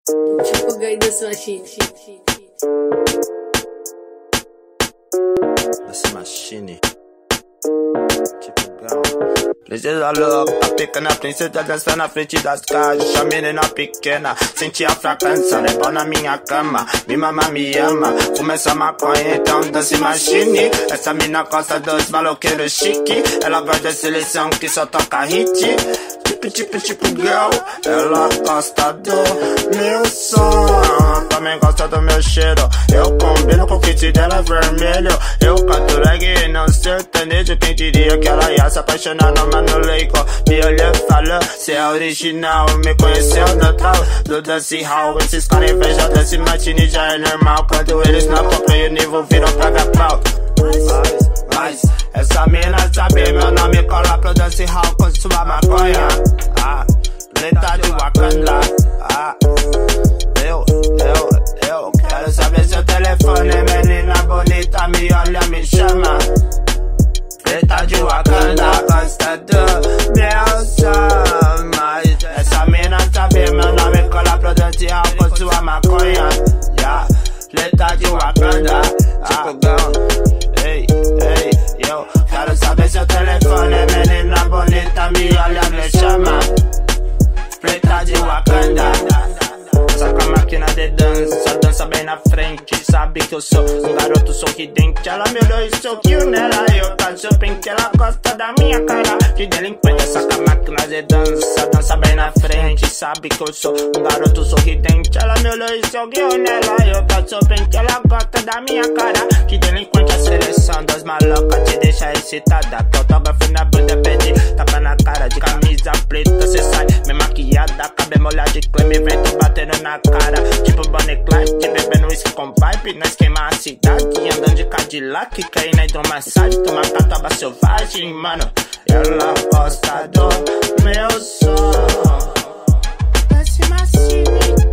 Tipo ganho da sua machine. Dessa machine. Tipo gão. Princesa louca, tá picando a princesa, dançando na frente das casas. A menina pequena, senti a fragrância, levou na minha cama. Me mama, me ama, começa a maconha, então dance machine. Essa mina gosta dos maloqueiros chique. Ela gosta da seleção que só toca hit. Tipo girl, ela gosta do meu som, também gosta do meu cheiro. Eu combino com o kit dela vermelho. Eu canto reggae e não sertanejo. Quem diria que ela ia se apaixonar no mano leigo. Me olhou e falou, cê é original. Me conheceu no tal do dance hall. Esses caras invejam dance machine, já é normal. Quando eles não compram o nível viram praga pau. Mas essa mina sabe meu nome, cola pro dance hall com sua maconha. Preta de Wakanda. Eu quero saber seu telefone, menina bonita, me olha, me chama. Preta de Wakanda, gosta do meu som. Mas essa mina sabe meu nome, cola pro dance hall com sua maconha. Preta de Wakanda, tipo gão. Eu quero saber seu telefone, menina bonita, me olha, me chama. Preta de Wakanda. Só com a máquina de dança, dança bem na frente. Sabe que eu sou um garoto sorridente. Ela me olhou e sorriu nela. Eu caso bem que ela gosta da minha cara de delinquente. Só com a máquina de dança, dança bem na frente. Sabe que eu sou um garoto sorridente. Ela me olhou e sorriu nela. Eu caso bem que ela gosta da minha cara de delinquente. A seleção das malocas te deixa excitada. Autógrafo na bunda, pede tapa na cara. De camisa preta, cê sai me maquiada, cabelo molhado de creme, vento batendo na cara. Tipo Bonnie Clyde, bebendo uísque com vibe. Nós queima a cidade, andando de Cadillac. Caí na hidromassagem, toma catuaba selvagem, mano. Ela gosta do meu som. Dance machine.